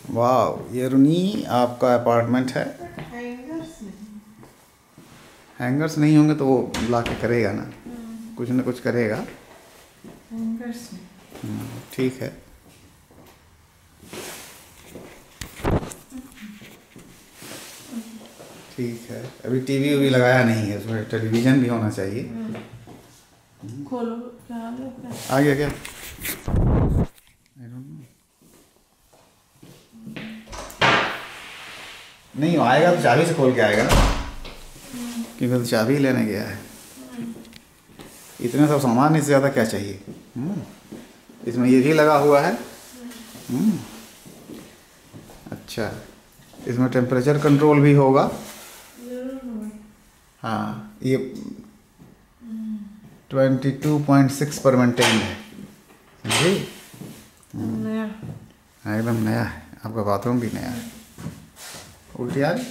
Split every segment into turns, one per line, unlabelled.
वाह, ये रुनी आपका अपार्टमेंट है। हैंगर्स नहीं होंगे तो वो ला के करेगा ना, कुछ ना कुछ करेगा। ठीक है। ठीक है, अभी टीवी भी लगाया नहीं है, उसमें टेलीविज़न भी होना चाहिए।
खोलो, क्या
आ गया क्या? I don't know। नहीं आएगा तो चाबी से खोल के आएगा ना, क्योंकि तो चाबी लेने गया है। इतने सब सामान इससे ज़्यादा क्या चाहिए। इसमें ये भी लगा हुआ है। अच्छा, इसमें टेम्परेचर कंट्रोल भी होगा। हाँ, ये 22.6 पर मेंटेन है। समझी?
नया
हाँ, एकदम नया है। आपका बाथरूम भी नया है। उल्टी आ गई।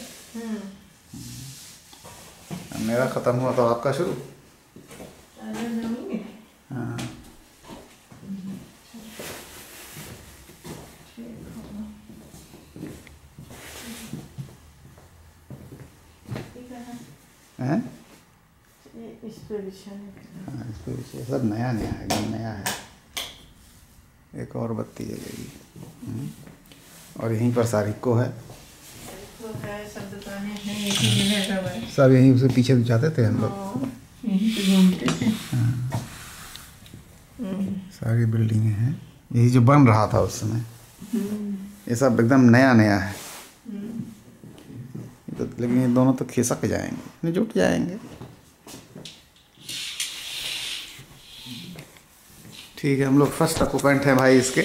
मेरा ख़त्म हुआ तो आपका शुरू। हाँ, हैं?
इस पे बिछाने के लिए।
हाँ, इस पे भी सब नया नया है, एकदम नया है। एक और बत्ती जलेगी। और यहीं पर सारिको है।
तो है, सब दुकानें हैं, एक ही जगह सब है।
सब यहीं उसे पीछे तो जाते थे हम लोग।
हाँ, यहीं पे घूमते थे।
सारी बिल्डिंगें हैं, यही जो बन रहा था उस समय। ये सब एकदम नया नया है। तो लेकिन ये दोनों तो खिसक जाएंगे, जुट जाएंगे। ठीक है, हम लोग फर्स्ट ऑक्यूपेंट हैं भाई इसके।